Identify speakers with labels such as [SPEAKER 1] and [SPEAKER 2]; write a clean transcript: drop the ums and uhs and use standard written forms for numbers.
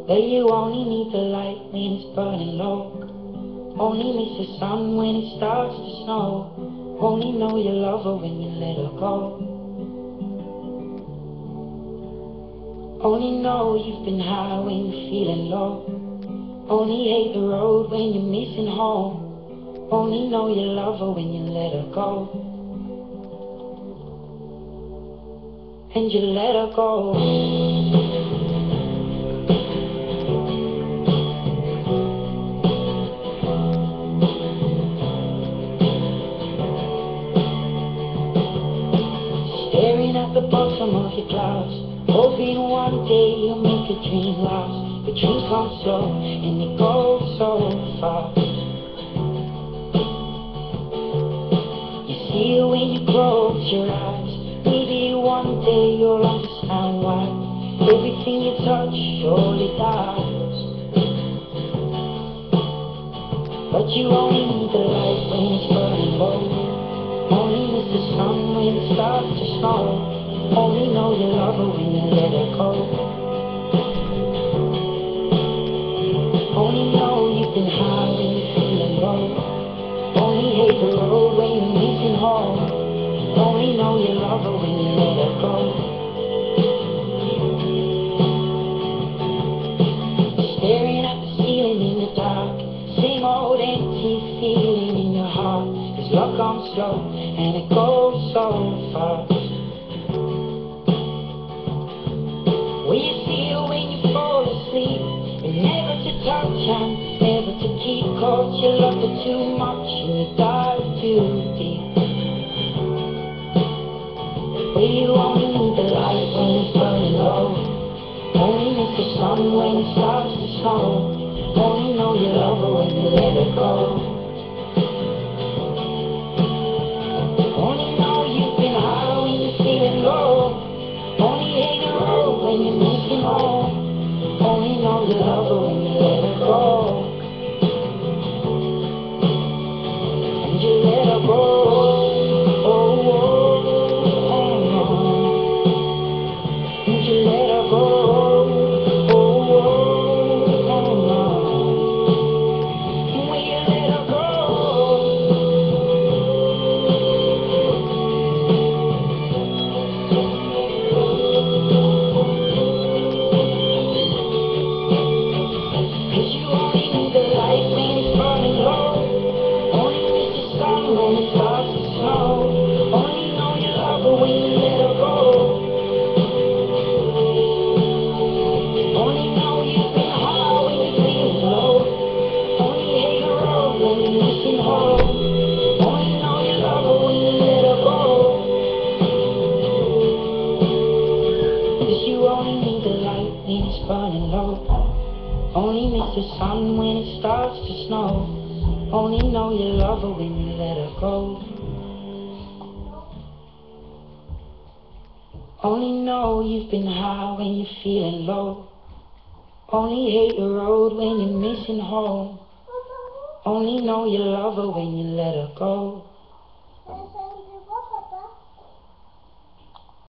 [SPEAKER 1] But you only need the light when it's burning low. Only miss the sun when it starts to snow. Only know you love her when you let her go. Only know you've been high when you're feeling low. Only hate the road when you're missing home. Only know you love her when you let her go. And you let her go. Staring at the bottom of your glass, hoping one day you'll make a dream last. But dreams come slow and they go so fast. You see it when you close your eyes. Maybe one day you'll understand why everything you touch surely dies. But you only need the light when it's burning low. Only miss the sun when it starts to snow. Only know you love her when you let her go. Only know you've been high when you're feeling low. Only hate the road when you're missing home. Only know you love her when you let her go. Staring at the ceiling in the dark, same old empty feeling in your heart. Cause love comes slow and it goes so fast. Will you see it when you fall asleep? And never to touch and never to keep. Cause you love her too much and you dive too deep. Well, you only need the light when it's burning low. Only miss the sun when it starts to snow. Only know you love her when you let her go. Only know you've been high when you're feeling low. Only hate the road when you're missing home. Only know you love her when you let her go. And you let her go. Oh, oh, oh. And you let her go. Oh, oh, oh. And when you let her go. Only miss the sun when it starts to snow. Only know you love her when you let her go. Only know you've been high when you're feeling low. Only hate the road when you're missing home. Only know you love her when you let her go.